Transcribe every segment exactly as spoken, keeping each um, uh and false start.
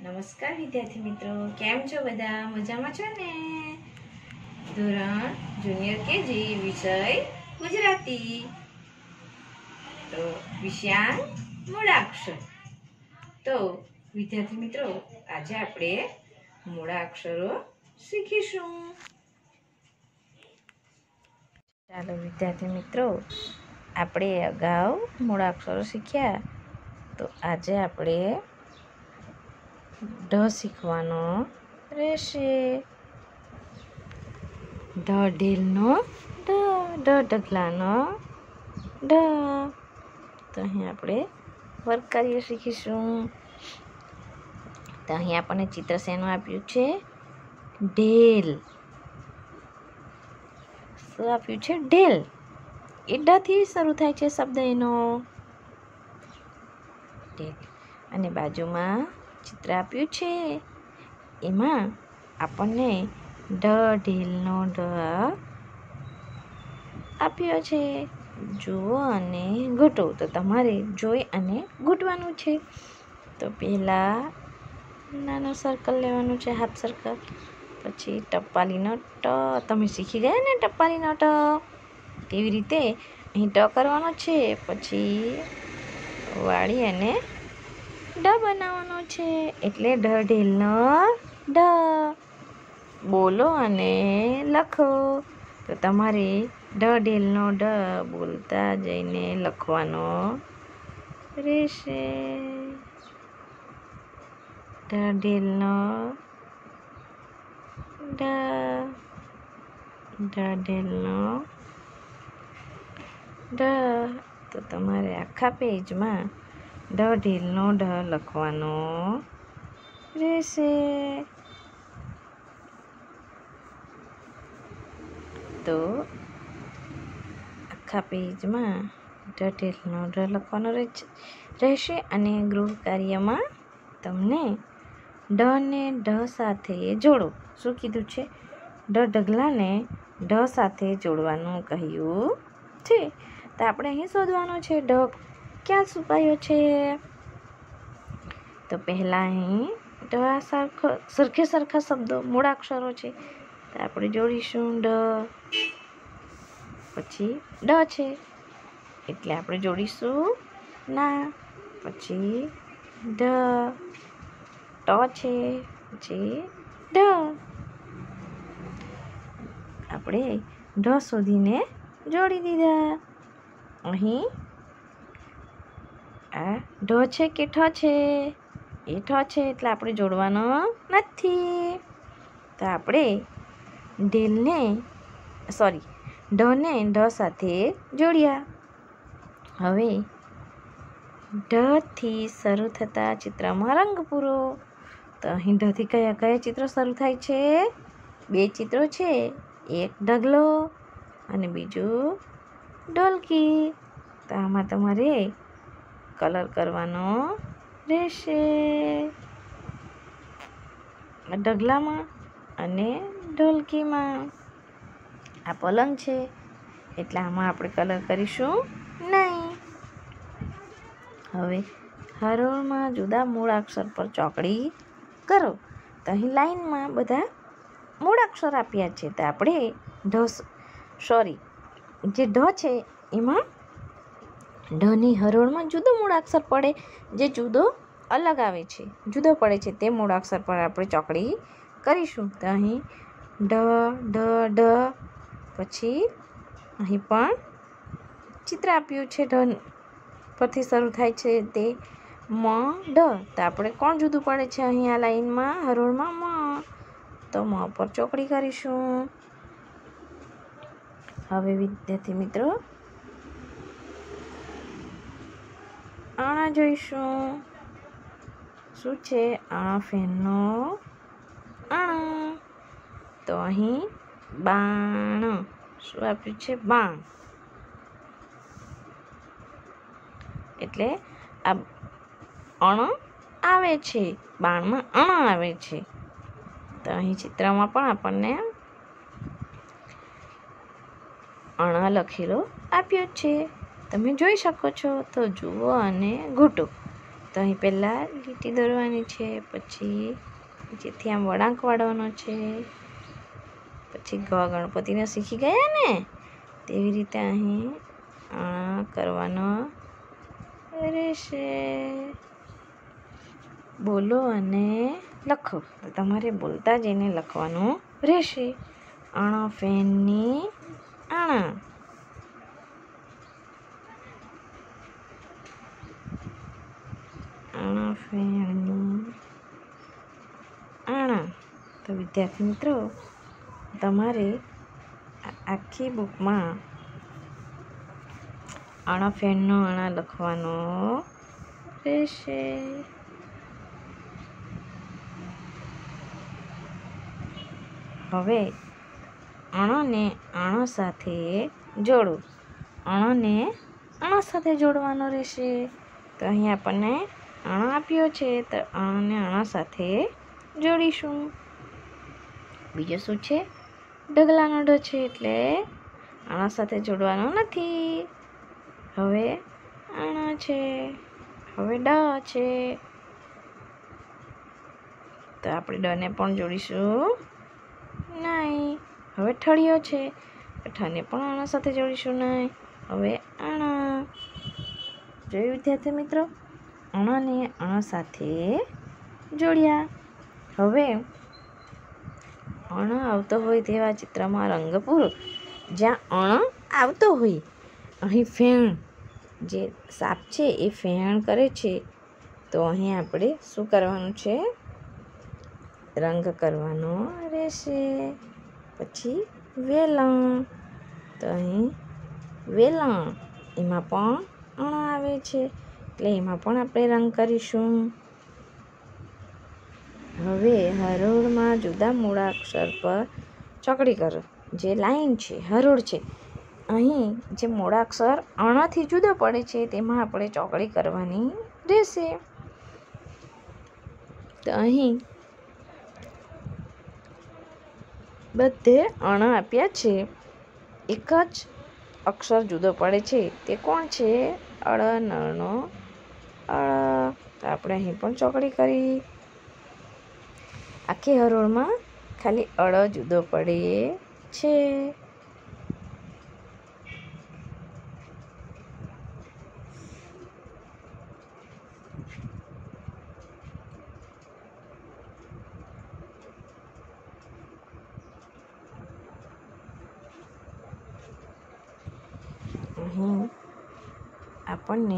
નમસ્કાર વિદ્યાર્થી મિત્રો, કેમ છો બધા? મજામાં છો ને? ધોરણ જુનિયર કેજી, વિષય ગુજરાતી. તો વિષયાંક મૂળાક્ષર. તો વિદ્યાર્થી મિત્રો, આજે આપણે મૂળાક્ષરો શીખીશું. ચાલો વિદ્યાર્થી મિત્રો, આપણે અગાઉ મૂળાક્ષરો શીખ્યા, તો આજે આપણે ઢ શીખવાનો રહેશે. ઢ ઢીલનો ઢ, ઢ ઢગલાનો ઢ. તો અહીં આપણે વર્ગકાર્ય શીખીશું. તો અહીં આપણને ચિત્ર શેનું આપ્યું છે? ઢેલ. શું આપ્યું છે? ઢેલ. એ ઢથી શરૂ થાય છે શબ્દ એનો. ઢેલ. અને બાજુમાં ચિત્ર આપ્યું છે, એમાં આપણને ઢ ઢીલનો ઢ આપ્યો છે. જુઓ અને ઘૂંટો. તો તમારે જોઈ અને ઘૂંટવાનું છે. તો પહેલાં નાનું સર્કલ લેવાનું છે, હાફ સર્કલ. પછી ટપાલીનો ટ. તમે શીખી ગયા ને ટપાલીનો ટ કેવી રીતે? અહીં ટ કરવાનો છે, પછી વાળી અને ડ બનાવવાનો છે. એટલે ઢ ઢીલનો ઢ. બોલો અને લખો. તો તમારે ઢ ઢીલનો ઢ બોલતા જઈને લખવાનો રહેશે. ઢ ઢીલનો ઢ, ઢ ઢીલનો ઢ. તો તમારે આખા પેજમાં ઢ ઢીલનો ઢ લખવાનો રહેશે. તો આખા પેજમાં ઢ ઢીલનો ઢ લખવાનો રહેશે. અને ગૃહ કાર્યમાં તમને ઢ ને ઢ સાથે જોડો. શું કીધું છે? ઢ ઢગલાને ઢ સાથે જોડવાનું કહ્યું છે. તો આપણે અહીં શોધવાનો છે ઢ ક્યાં છુપાયો છે. તો પહેલાં અહીં ઢ સરખો સરખે સરખા શબ્દો મૂળાક્ષરો છે, તો આપણે જોડીશું ઢ. પછી ડ છે એટલે આપણે જોડીશું ના. પછી ઢ. ટ છે, પછી ઢ. આપણે ઢ શોધીને જોડી દીધા. અહીં આ ઢ છે કે ઠ છે? એ ઠ છે એટલે આપણે જોડવાનો નથી. તો આપણે ઢીલને સોરી ઢને ઢ સાથે જોડ્યા. હવે ઢથી શરૂ થતા ચિત્રમાં રંગ પૂરો. તો અહીં ઢથી કયા કયા ચિત્રો શરૂ થાય છે? બે ચિત્રો છે, એક ઢગલો અને બીજું ઢોલકી. તો આમાં તમારે કલર કરવાનો રહેશે, ઢગલામાં અને ઢોલકીમાં. આ પલંગ છે એટલે આમાં આપણે કલર કરીશું નહીં. હવે હરોળમાં જુદા મૂળાક્ષર પર ચોકડી કરો. તો અહીં લાઈનમાં બધા મૂળાક્ષર આપ્યા છે. તો આપણે ઢ સોરી જે ઢ છે એમાં ઢની હરોળમાં જુદો મૂળાક્ષર પડે, જે જુદો અલગ આવે છે, જુદો પડે છે, તે મૂળાક્ષર પર આપણે ચોકડી કરીશું. તો અહીં ઢ ઢ ઢ. પછી અહીં પણ ચિત્ર આપ્યું છે ઢ પરથી શરૂ થાય છે તે મ ઢ. તો આપણે કોણ જુદું પડે છે અહીં આ લાઈનમાં હરોળમાં? મ. તો મ પર ચોકડી કરીશું. હવે વિદ્યાર્થી મિત્રો આણા જોઈશું. શું છે? આણા ફેનનો આણા. તો અહીં બાણ. શું આપ્યું છે? બાણ. એટલે આ અણ આવે છે, બાણમાં અણ આવે છે. તો અહીં ચિત્રમાં પણ આપણને અણ લખેલો આપ્યો છે, તમે જોઈ શકો છો. તો જુઓ અને ઘૂંટો. તો અહીં પહેલાં લીટી દોરવાની છે, પછી જેથી આમ વળાંક વાળવાનો છે, પછી ગ ગણપતિને શીખી ગયા ને તેવી રીતે અહીં આ કરવાનો રહેશે. બોલો અને લખો. તો તમારે બોલતા જઈને લખવાનું રહેશે. અણ ફેનની આણા, અણ ફેનની આણા. તો વિદ્યાર્થી મિત્રો, તમારે આખી બુકમાં અણ ફેનનો આણા લખવાનો રહેશે. હવે અણને અણ સાથે જોડો. અણને અણ સાથે જોડવાનો રહેશે. તો અહીં આપણને અણ આપ્યો છે, તો અણને અણ સાથે જોડીશું. બીજું શું છે? ઢગલાનો ઢ છે, એટલે અણ સાથે જોડવાનો નથી. હવે અણ છે, હવે ડ છે, તો આપણે ડને પણ જોડીશું નહીં. હવે ઠળિયો છે, ઠને પણ અણ સાથે જોડીશું નહીં. હવે અણ. જોયું વિદ્યાર્થી મિત્રો? અણને અણ સાથે જોડ્યા. હવે અણ આવતો હોય તેવા ચિત્રમાં રંગ પૂરો. જ્યાં અણ આવતો હોય, અહીં ફેણ જે સાપ છે એ ફેણ કરે છે, તો અહીં આપણે શું કરવાનું છે? રંગ કરવાનો રહેશે. પછી વેલણ. તો અહીં વેલણ, એમાં પણ અણ આવે છે, એટલે એમાં પણ આપણે રંગ કરીશું. હવે હરોળમાં જુદા મૂળાક્ષર પર ચોકડી કરો. જે લાઈન છે, હરોળ છે, અહીં જે મૂળાક્ષર અણથી જુદો પડે છે તેમાં આપણે ચોકડી કરવાની રહેશે. તો અહીં બધે અણ આપ્યા છે, એક જ અક્ષર જુદો પડે છે. તે કોણ છે? અળ, નળનો અળ. તો આપણે અહીં પણ ચોકડી કરી. આખી હરોળમાં ખાલી અળ જુદો પડે છે. અહીં આપણને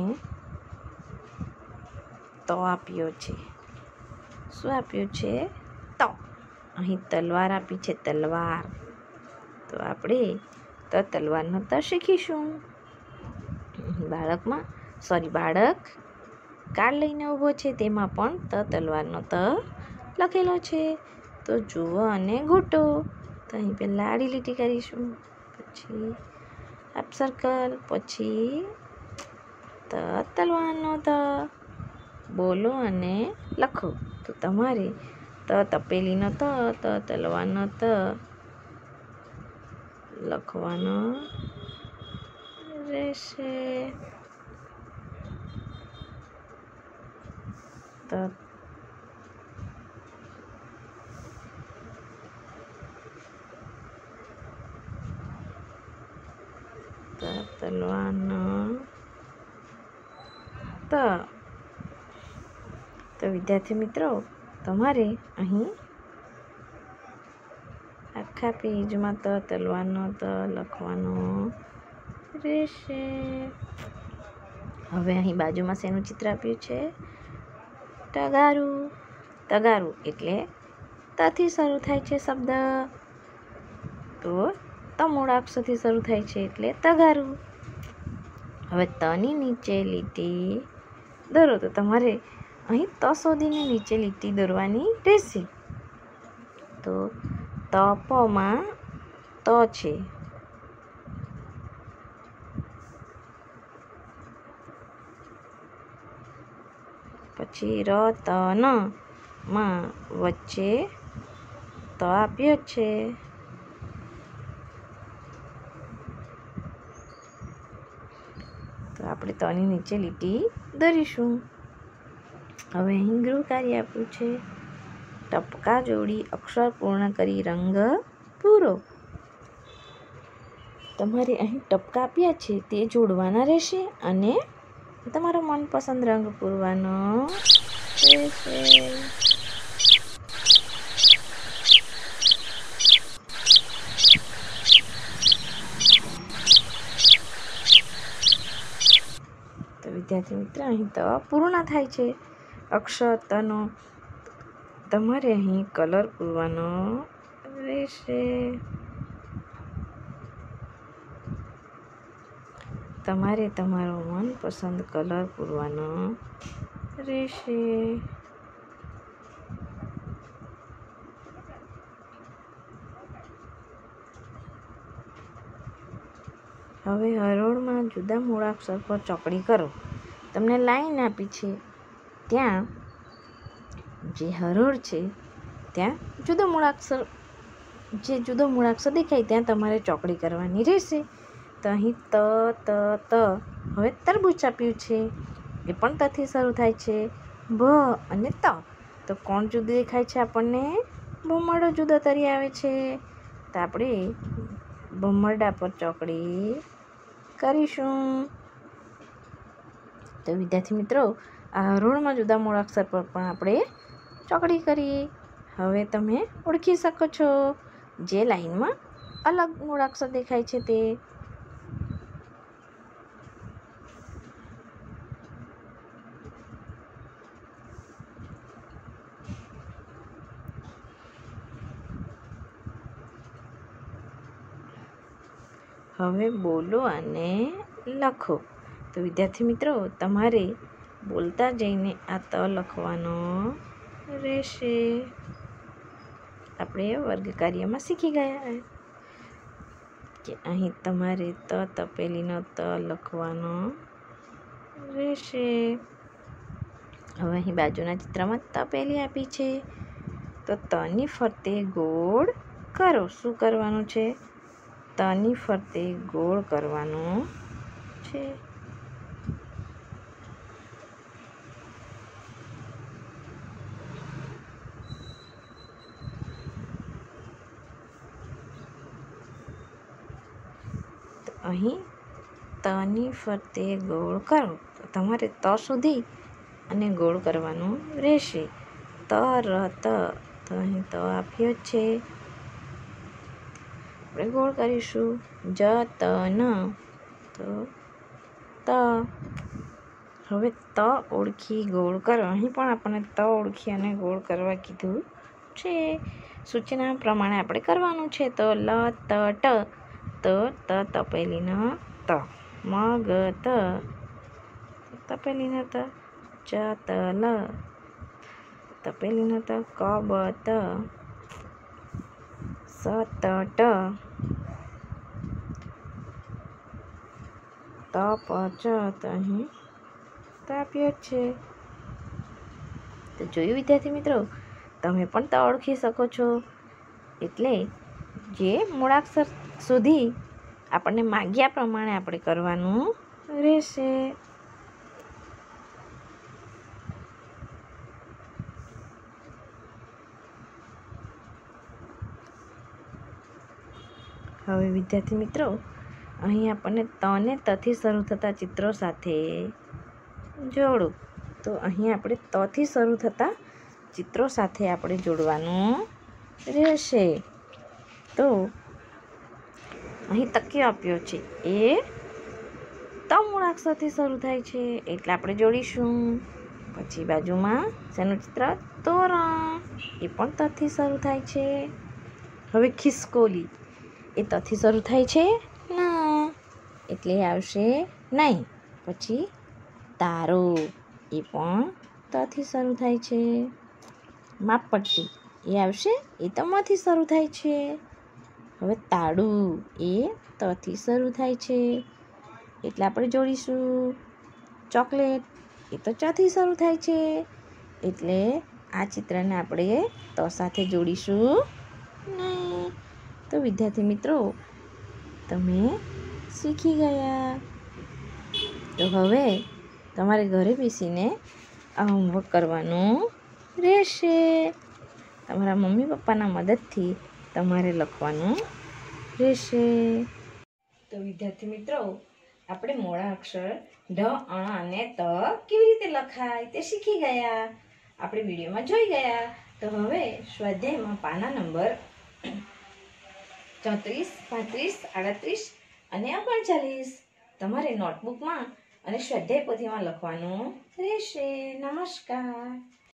તો આપ્યો છે. શું આપ્યું છે? તો. અહીં તલવાર આપી છે, તલવાર. તો આપણે તો તલવારનો ત શીખીશું. બાળકમાં સોરી બાળક કાર્ડ લઈને ઊભો છે, તેમાં પણ ત તલવારનો ત લખેલો છે. તો જુઓ અને ઘૂંટો. તો અહીં પહેલાં આડી લીટી કરીશું, પછી હાફ સર્કલ, પછી ત તલવારનો ત. બોલો અને લખો. તો તમારે ત તપેલીનો ત, ત તલવારનો ત લખવાનો રહેશે. તો તલવારનો ત. તો વિદ્યાર્થી મિત્રો, તમારે અહીં આખા પેજમાં ત તલવારનો ત લખવાનો રહેશે. હવે અહીં બાજુમાં શેનું ચિત્ર આપ્યું છે? તગારું. તગારું એટલે તથી શરૂ થાય છે શબ્દ. તો ત મૂળાક્ષરથી શરૂ થાય છે એટલે તગારું. હવે તની નીચે લીટી દોરો. તો તમારે અહીં ત શોધીને નીચે લીટી દોરવાની રહેશે. તો તપમાં ત છે, પછી રતન માં વચ્ચે ત આપ્યો છે. તો આપણે તની નીચે લીટી દોરીશું. હવે અહીં ગૃહ કાર્ય આપ્યું છે, ટપકા જોડી અક્ષર પૂર્ણ કરી રંગ પૂરો. તમારે અહીં ટપકા આપ્યા છે તે જોડવાના રહેશે અને તમારો મનપસંદ રંગ પૂરવાનો રહેશે. તો વિદ્યાર્થી મિત્ર અહીં ત પૂર્ણ થાય છે. અક્ષર તનો તમારે અહીં કલર પૂરવાનો રહેશે. તમારે તમારો મનપસંદ કલર પૂરવાનો રહેશે. હવે હરોળમાં જુદા મૂળાક્ષર પર ચોકડી કરો. તમને લાઈન આપી છે, ત્યાં જે હરોળ છે ત્યાં જુદો મૂળાક્ષર જે જુદો મૂળાક્ષર દેખાય ત્યાં તમારે ચોકડી કરવાની રહેશે. તો અહીં ત ત ત હવે તરબૂચ આપ્યું છે, એ પણ તથી શરૂ થાય છે. ભ અને ત તો કોણ જુદું દેખાય છે આપણને? ભમરડો જુદો તરી આવે છે. તો આપણે ભમરડા પર ચોકડી કરીશું. તો વિદ્યાર્થી મિત્રો, આ હરોળમાં જુદા મૂળાક્ષર પર પણ આપણે ચોકડી કરી. હવે તમે ઓળખી શકો છો જે લાઈનમાં અલગ મૂળાક્ષર દેખાય છે તે. હવે બોલો અને લખો. તો વિદ્યાર્થી મિત્રો, તમારે બોલતા જઈને આ ત લખવાનો રહેશે. આપણે વર્ગ કાર્યમાં શીખી ગયા કે અહીં તમારે ત તપેલીનો ત લખવાનો રહેશે. હવે અહીં બાજુના ચિત્રમાં તપેલી આપી છે, તો તની ફરતે ગોળ કરો. શું કરવાનું છે? તની ફરતે ગોળ કરવાનું છે. અહીં તની ફરતે ગોળ કરો. તો તમારે ત સુધી અને ગોળ કરવાનું રહેશે. ત ર ત તો અહીં ત આપ્યો છે, આપણે ગોળ કરીશું. જ ત ન તો ત. હવે ત ઓળખી ગોળ કરો. અહીં પણ આપણને ત ઓળખી અને ગોળ કરવા કીધું છે. સૂચના પ્રમાણે આપણે કરવાનું છે. તો લ ત ટ તો ત તપેલીનો ત. મ ગ ત તપેલીનો ત. ચ ત લ તપેલીનો ત. ક બ ત સ ત ટ ત પ ચ તો અહીં ત આપ્યો છે. તો જોયું વિદ્યાર્થી મિત્રો, તમે પણ ત ઓળખી શકો છો. એટલે જે મૂળાક્ષર સુધી આપણને માગ્યા પ્રમાણે આપણે કરવાનું રહેશે. હવે વિદ્યાર્થી મિત્રો, અહીં આપણને તને તથી શરૂ થતા ચિત્રો સાથે જોડો. તો અહીં આપણે તથી શરૂ થતા ચિત્રો સાથે આપણે જોડવાનું રહેશે. તો અહીં તકિયો આપ્યો છે, એ ત મૂળાક્ષરથી શરૂ થાય છે એટલે આપણે જોડીશું. પછી બાજુમાં શેનું ચિત્ર? તોરણ, એ પણ તથી શરૂ થાય છે. હવે ખિસકોલી, એ તથી શરૂ થાય છે ના, એટલે આવશે નહીં. પછી તારો, એ પણ તથી શરૂ થાય છે. માપપટ્ટી, એ આવશે, એ તો માંથી શરૂ થાય છે. હવે તાળું, એ તથી શરૂ થાય છે એટલે આપણે જોડીશું. ચોકલેટ, એ તો ચથી શરૂ થાય છે એટલે આ ચિત્રને આપણે ત સાથે જોડીશું નહીં. તો વિદ્યાર્થી મિત્રો, તમે શીખી ગયા. તો હવે તમારે ઘરે બેસીને આ હોમવર્ક કરવાનું રહેશે. તમારા મમ્મી પપ્પાના મદદથી તમારે લખવાનું રહેશે. તો વિદ્યાર્થી મિત્રો, આપણે મોડા અક્ષર ઢ, અ અને ત કેવી રીતે લખાય તે શીખી ગયા. આપણે વિડીયોમાં જોઈ ગયા. તો હવે સ્વાધ્યાયમાં પાના નંબર ચોત્રીસ, પાંત્રીસ, આડત્રીસ અને ઓગણચાલીસ તમારે નોટબુકમાં અને સ્વાધ્યાય પોથીમાં લખવાનું રહેશે. નમસ્કાર.